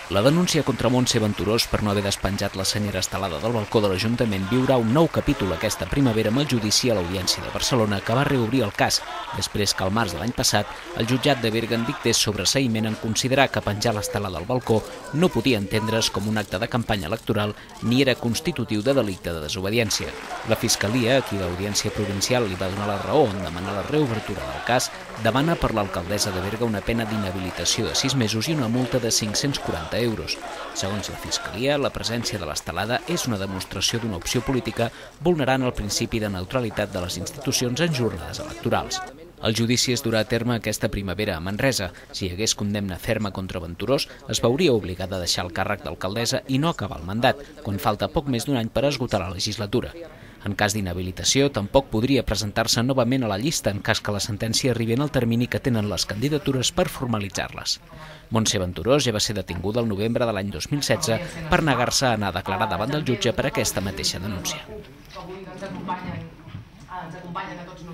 La denúncia contra Montse Venturós per no haver despenjat la senyera estelada del balcó de l'Ajuntament viurà un nou capítol aquesta primavera amb el judici a l'Audiència de Barcelona, que va reobrir el cas, després que al març de l'any passat el jutjat de Berga en dictés sobreseïment en considerar que penjar l'estelada al balcó no podia entendre's com un acte de campanya electoral ni era constitutiu de delicte de desobediència. La Fiscalia, a qui l'Audiència Provincial li va donar la raó en demanar la reobertura del cas, demana per l'alcaldessa de Berga una pena d'inhabilitació de 6 mesos i una multa de 540 euros. Segons la Fiscalia, la presència de l'estelada és una demostració d'una opció política vulnerant el principi de neutralitat de les institucions en jornades electorals. El judici es durà a terme aquesta primavera a Manresa. Si hi hagués condemna ferma contra Venturós, es veuria obligada a deixar el càrrec d'alcaldessa i no acabar el mandat, quan falta poc més d'un any per esgotar la legislatura. En cas d'inhabilitació, tampoc podria presentar-se novament a la llista en cas que la sentència arribi en el termini que tenen les candidatures per formalitzar-les. Montse Venturós ja va ser detinguda el novembre de l'any 2016 per negar-se a anar a declarar davant del jutge per aquesta mateixa denúncia.